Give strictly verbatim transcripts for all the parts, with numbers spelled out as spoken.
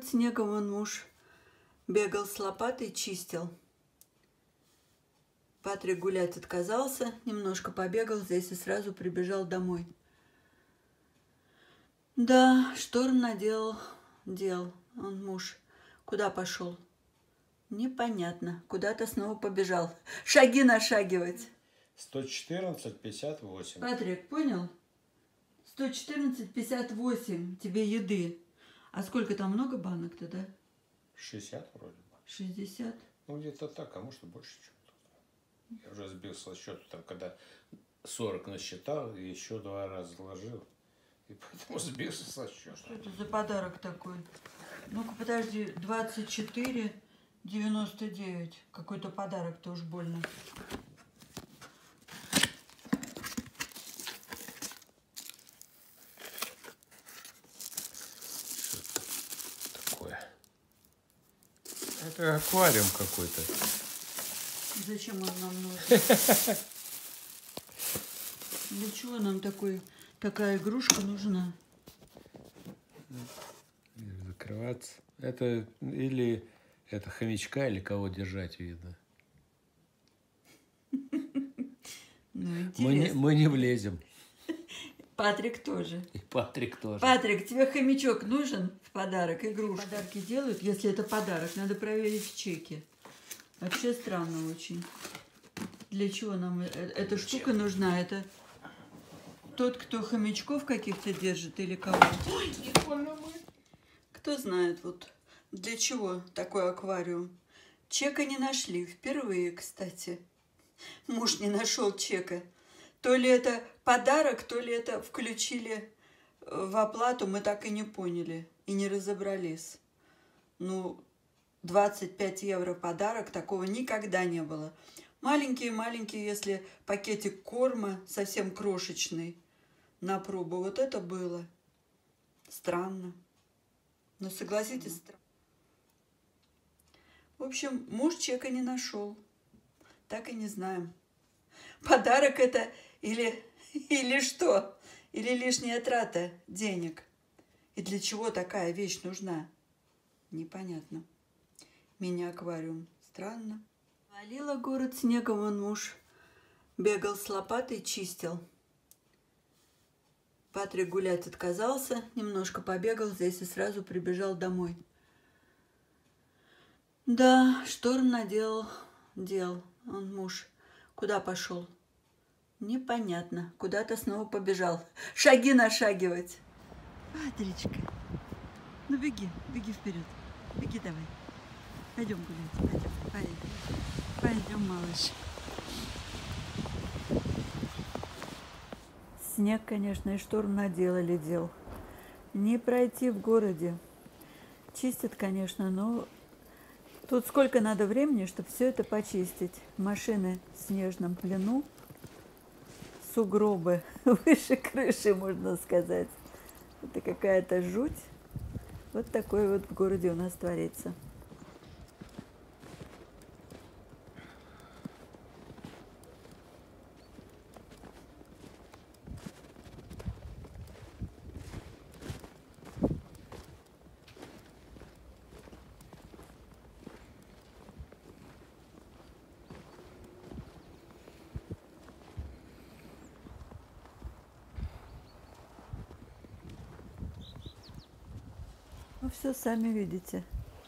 город снегом, он муж бегал с лопатой, чистил. Патрик гулять отказался, немножко побегал здесь и сразу прибежал домой. Да, шторм наделал дел, он муж. Куда пошел? Непонятно. Куда-то снова побежал. Шаги нашагивать. сто четырнадцать пятьдесят восемь. Патрик, понял? сто четырнадцать пятьдесят восемь тебе еды. А сколько там, много банок-то, да? шестьдесят вроде бы. шестьдесят? Ну, где-то так, а может и больше чего-то. Я уже сбился со счета, там, когда сорок насчитал, и еще два раза заложил. И поэтому сбился со счета. Что это за подарок такой? Ну-ка, подожди, двадцать четыре девяносто девять. Какой-то подарок-то уж больно. Такое. Это аквариум какой-то. Зачем он нам нужен? Для чего нам такой, такая игрушка нужна? Закрываться. Это или это хомячка, или кого держать, видно. Ну, мы, не, мы не влезем. Патрик тоже. И Патрик тоже. Патрик, тебе хомячок нужен в подарок, игрушку? Подарки делают, если это подарок. Надо проверить в чеке. Вообще странно очень. Для чего нам эта штука нужна? Это тот, кто хомячков каких-то держит или кого? Ой, кто знает, вот для чего такой аквариум. Чека не нашли. Впервые, кстати. Муж не нашел чека. То ли это подарок, то ли это включили в оплату, мы так и не поняли. И не разобрались. Ну, двадцать пять евро подарок, такого никогда не было. Маленькие-маленькие, если пакетик корма, совсем крошечный, на пробу. Вот это было. Странно. Но согласитесь, странно. В общем, муж чека не нашел. Так и не знаем. Подарок это или, или что? Или лишняя трата денег? И для чего такая вещь нужна? Непонятно. Мини-аквариум. Странно. Валила город снегом, он муж бегал с лопатой, чистил. Патрик гулять отказался, немножко побегал здесь и сразу прибежал домой. Да, шторм наделал дел, он муж. Куда пошел? Непонятно. Куда-то снова побежал. Шаги нашагивать. Патричка, ну беги, беги вперед. Беги давай. Пойдем гулять. Пойдем, пойдем. Пойдем, малыш. Снег, конечно, и шторм наделали дел. Не пройти в городе. Чистят, конечно, но тут сколько надо времени, чтобы все это почистить. Машины в снежном плену, сугробы выше крыши, можно сказать. Это какая-то жуть. Вот такое вот в городе у нас творится. Ну все, сами видите.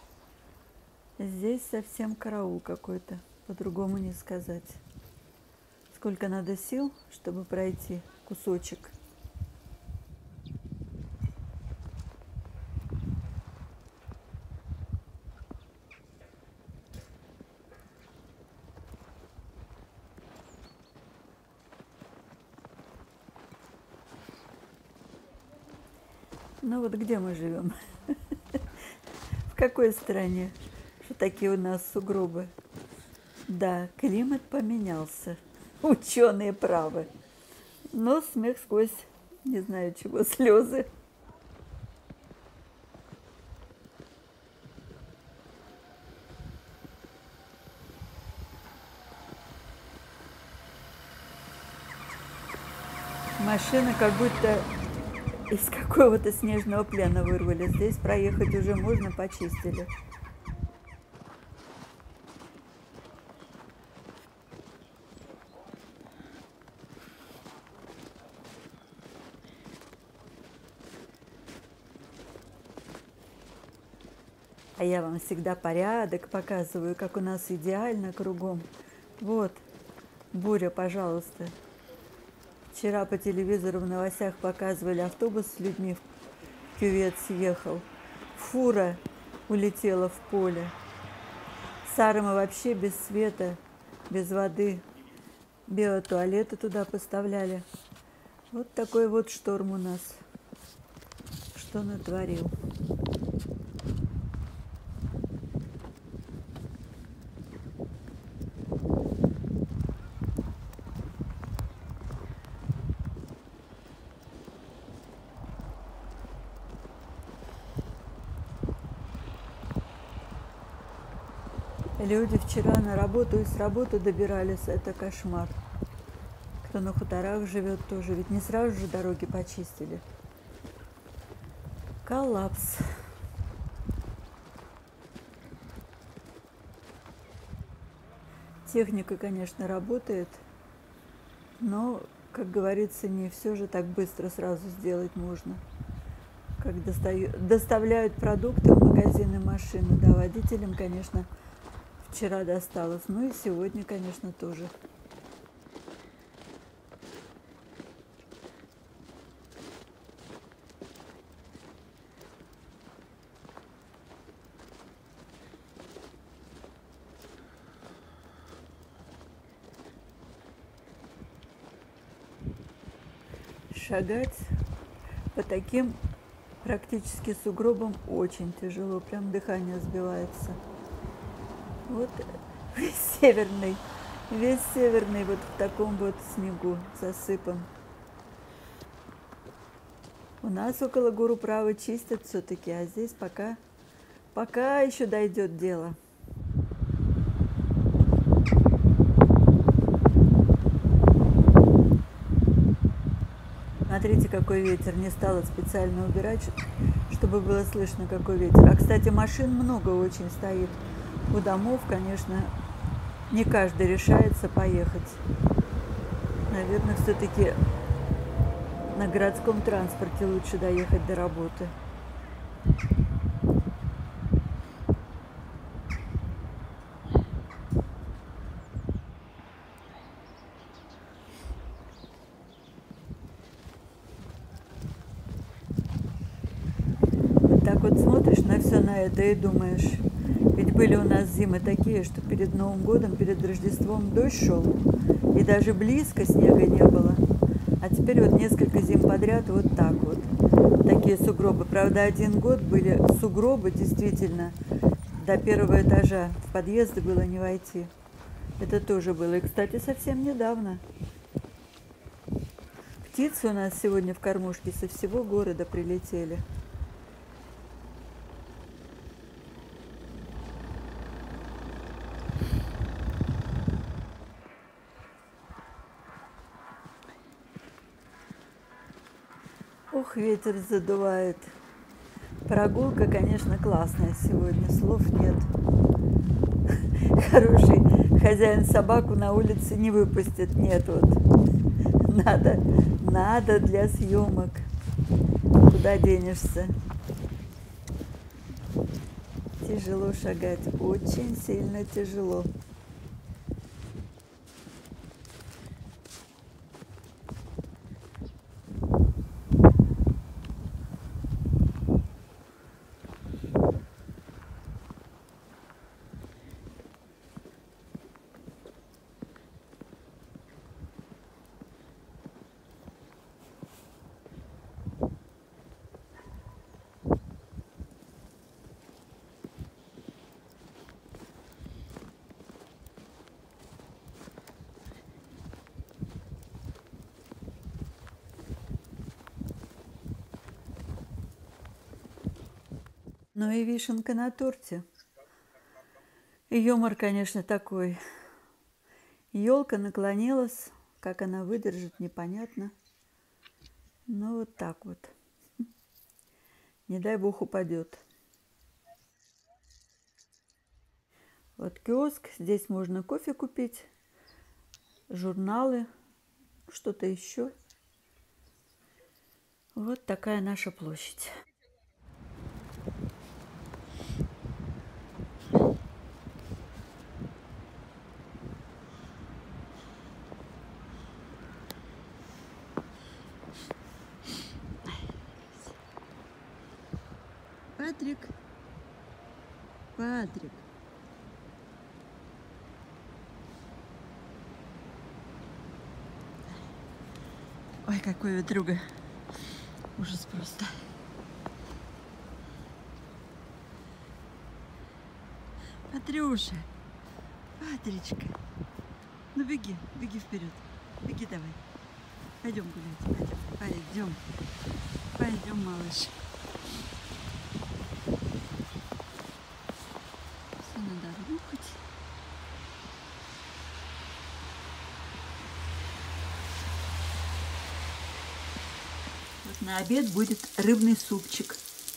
Здесь совсем караул какой-то, по-другому не сказать. Сколько надо сил, чтобы пройти кусочек. Ну вот где мы живем? В какой стране? Что такие у нас сугробы? Да, климат поменялся. Ученые правы. Но смех сквозь, не знаю чего, слезы. Машина как будто из какого-то снежного плена вырвали. Здесь проехать уже можно, почистили. А я вам всегда порядок показываю, как у нас идеально кругом. Вот, буря, пожалуйста. Вчера по телевизору в новостях показывали, автобус с людьми в кювет съехал. Фура улетела в поле. Сарма вообще без света, без воды. Биотуалеты туда поставляли. Вот такой вот шторм у нас. Что натворил. Люди вчера на работу и с работы добирались, это кошмар. Кто на хуторах живет тоже, ведь не сразу же дороги почистили. Коллапс. Техника, конечно, работает, но, как говорится, не все же так быстро сразу сделать можно. Как достают, доставляют продукты в магазины машины, да, водителям, конечно, вчера досталось, ну и сегодня, конечно, тоже. Шагать по таким практически сугробам очень тяжело, прям дыхание сбивается. Вот весь северный, весь северный вот в таком вот снегу засыпан. У нас около Гуруправы чистят все-таки, а здесь пока, пока еще дойдет дело. Смотрите, какой ветер. Не стала специально убирать, чтобы было слышно, какой ветер. А, кстати, машин много очень стоит. У домов, конечно, не каждый решается поехать. Наверное, все-таки на городском транспорте лучше доехать до работы. Так вот смотришь на все на это и думаешь, ведь были у нас зимы такие, что перед Новым годом, перед Рождеством дождь шел, и даже близко снега не было. А теперь вот несколько зим подряд вот так вот, такие сугробы. Правда, один год были сугробы, действительно, до первого этажа, в подъезды было не войти. Это тоже было, и, кстати, совсем недавно. Птицы у нас сегодня в кормушке со всего города прилетели. Ух, ветер задувает. Прогулка, конечно, классная сегодня, слов нет. Хороший хозяин собаку на улице не выпустит, нет, вот. Надо, надо для съемок. Куда денешься? Тяжело шагать, очень сильно тяжело. Ну и вишенка на торте. И юмор, конечно, такой. Елка наклонилась, как она выдержит, непонятно. Ну вот так вот. Не дай бог упадет. Вот киоск, здесь можно кофе купить, журналы, что-то еще. Вот такая наша площадь. Патрик, Патрик. Ой, какой ветруга. Ужас просто. Патрюша, Патричка. Ну беги, беги вперед. Беги давай. Пойдем гулять. Пойдем. Пойдем. Пойдем, малыш. Все надо рухать. Вот на обед будет рыбный супчик.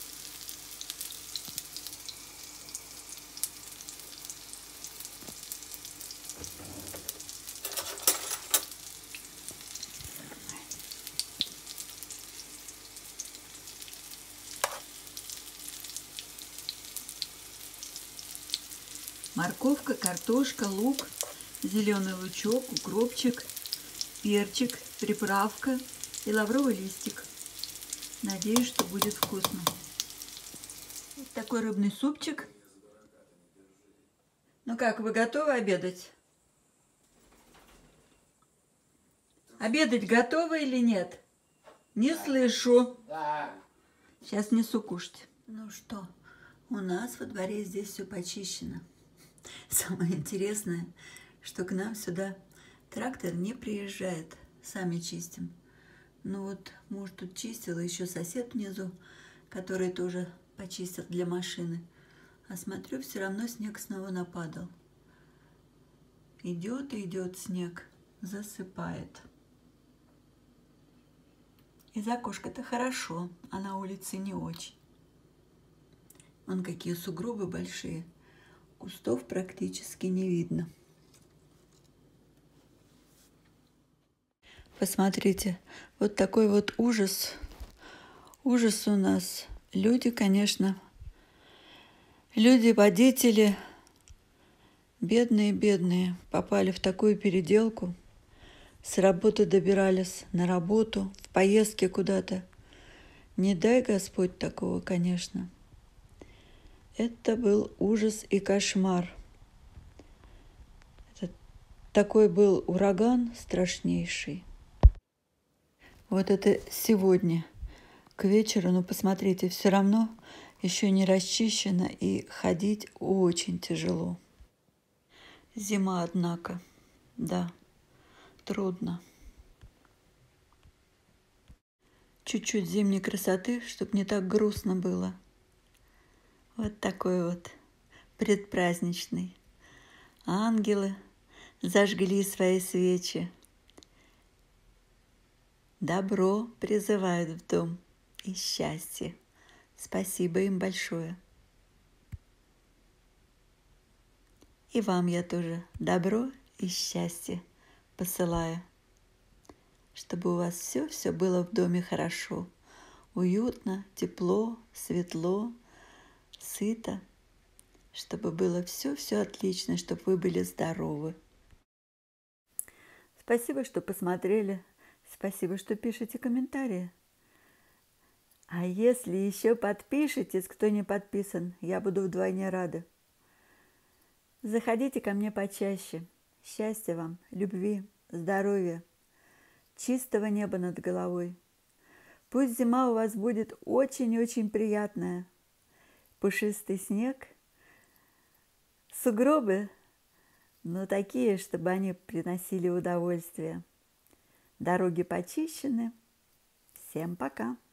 Морковка, картошка, лук, зеленый лучок, укропчик, перчик, приправка и лавровый листик. Надеюсь, что будет вкусно. Вот такой рыбный супчик. Ну как, вы готовы обедать? Обедать готовы или нет? Не слышу. Сейчас несу кушать. Ну что, у нас во дворе здесь все почищено. Самое интересное, что к нам сюда трактор не приезжает, сами чистим. Ну вот муж тут чистил, еще сосед внизу, который тоже почистил для машины. А смотрю, все равно снег снова нападал. Идет и идет снег, засыпает. Из окошка-то хорошо, а на улице не очень. Вон какие сугробы большие. Кустов практически не видно. Посмотрите, вот такой вот ужас. Ужас у нас. Люди, конечно, люди-водители, бедные-бедные, попали в такую переделку. С работы добирались на работу, в поездке куда-то. Не дай Господь такого, конечно. Это был ужас и кошмар. Это такой был ураган страшнейший. Вот это сегодня к вечеру, ну посмотрите, все равно еще не расчищено и ходить очень тяжело. Зима, однако, да, трудно. Чуть-чуть зимней красоты, чтобы не так грустно было. Вот такой вот предпраздничный. Ангелы зажгли свои свечи. Добро призывают в дом и счастье. Спасибо им большое. И вам я тоже добро и счастье посылаю, чтобы у вас все-все было в доме хорошо, уютно, тепло, светло, сыто, чтобы было все-все отлично, чтобы вы были здоровы. Спасибо, что посмотрели. Спасибо, что пишете комментарии. А если еще подпишетесь, кто не подписан, я буду вдвойне рада. Заходите ко мне почаще. Счастья вам, любви, здоровья, чистого неба над головой. Пусть зима у вас будет очень-очень приятная. Пушистый снег, сугробы, но такие, чтобы они приносили удовольствие. Дороги почищены. Всем пока!